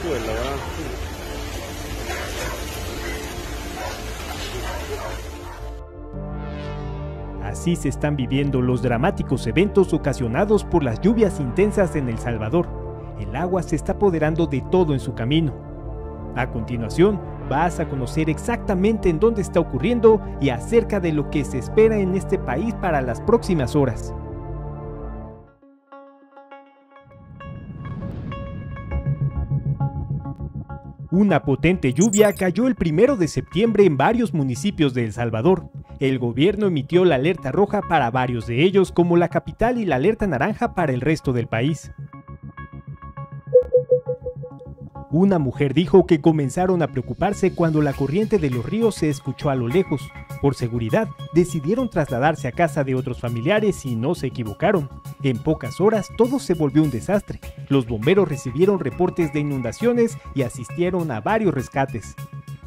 Pues la verdad, sí. Así se están viviendo los dramáticos eventos ocasionados por las lluvias intensas en El Salvador. El agua se está apoderando de todo en su camino. A continuación, vas a conocer exactamente en dónde está ocurriendo y acerca de lo que se espera en este país para las próximas horas. Una potente lluvia cayó el 1 de septiembre en varios municipios de El Salvador. El gobierno emitió la alerta roja para varios de ellos, como la capital, y la alerta naranja para el resto del país. Una mujer dijo que comenzaron a preocuparse cuando la corriente de los ríos se escuchó a lo lejos. Por seguridad, decidieron trasladarse a casa de otros familiares y no se equivocaron. En pocas horas todo se volvió un desastre. Los bomberos recibieron reportes de inundaciones y asistieron a varios rescates.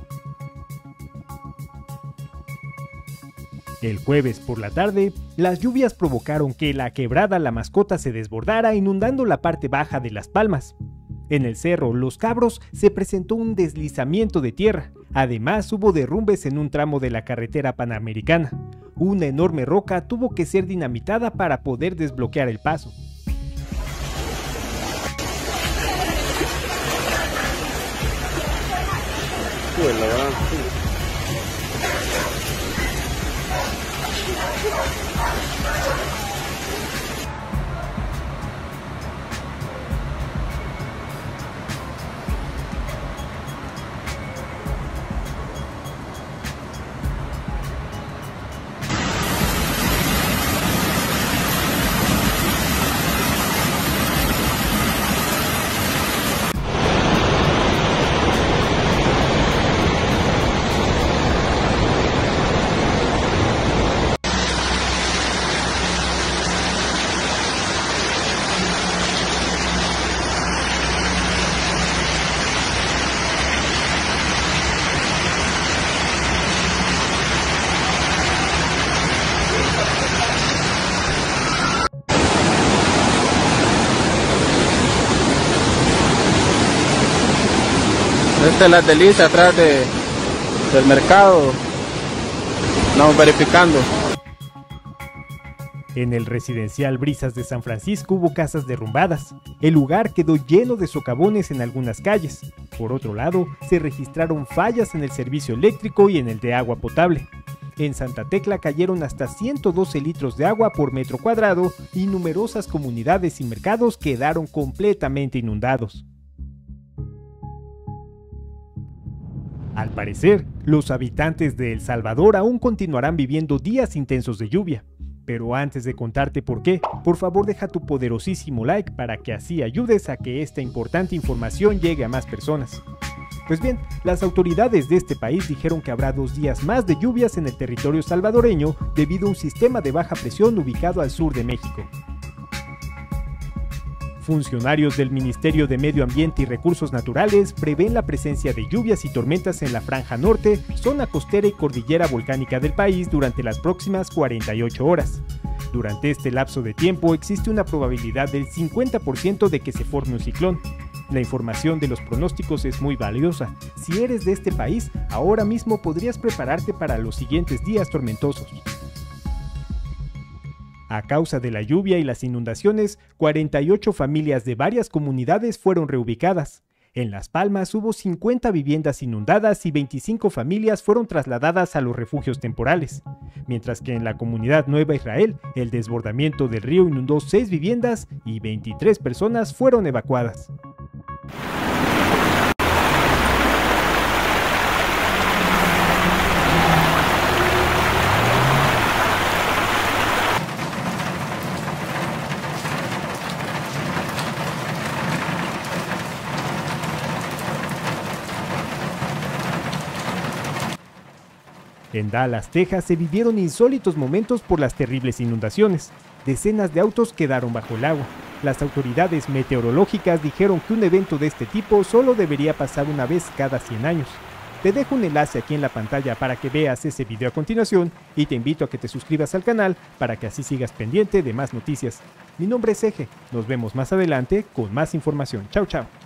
El jueves por la tarde, las lluvias provocaron que la quebrada La Mascota se desbordara, inundando la parte baja de Las Palmas. En el cerro Los Cabros se presentó un deslizamiento de tierra. Además, hubo derrumbes en un tramo de la carretera panamericana. Una enorme roca tuvo que ser dinamitada para poder desbloquear el paso. Pues la verdad, sí. Esta es la Delicia atrás del mercado. Estamos verificando. En el residencial Brisas de San Francisco hubo casas derrumbadas. El lugar quedó lleno de socavones en algunas calles. Por otro lado, se registraron fallas en el servicio eléctrico y en el de agua potable. En Santa Tecla cayeron hasta 112 litros de agua por metro cuadrado y numerosas comunidades y mercados quedaron completamente inundados. Al parecer, los habitantes de El Salvador aún continuarán viviendo días intensos de lluvia. Pero antes de contarte por qué, por favor deja tu poderosísimo like para que así ayudes a que esta importante información llegue a más personas. Pues bien, las autoridades de este país dijeron que habrá 2 días más de lluvias en el territorio salvadoreño debido a un sistema de baja presión ubicado al sur de México. Funcionarios del Ministerio de Medio Ambiente y Recursos Naturales prevén la presencia de lluvias y tormentas en la franja norte, zona costera y cordillera volcánica del país durante las próximas 48 horas. Durante este lapso de tiempo existe una probabilidad del 50% de que se forme un ciclón. La información de los pronósticos es muy valiosa. Si eres de este país, ahora mismo podrías prepararte para los siguientes días tormentosos. A causa de la lluvia y las inundaciones, 48 familias de varias comunidades fueron reubicadas. En Las Palmas hubo 50 viviendas inundadas y 25 familias fueron trasladadas a los refugios temporales. Mientras que en la comunidad Nueva Israel, el desbordamiento del río inundó 6 viviendas y 23 personas fueron evacuadas. En Dallas, Texas, se vivieron insólitos momentos por las terribles inundaciones. Decenas de autos quedaron bajo el agua. Las autoridades meteorológicas dijeron que un evento de este tipo solo debería pasar una vez cada 100 años. Te dejo un enlace aquí en la pantalla para que veas ese video a continuación y te invito a que te suscribas al canal para que así sigas pendiente de más noticias. Mi nombre es Eje, nos vemos más adelante con más información. Chao, chao.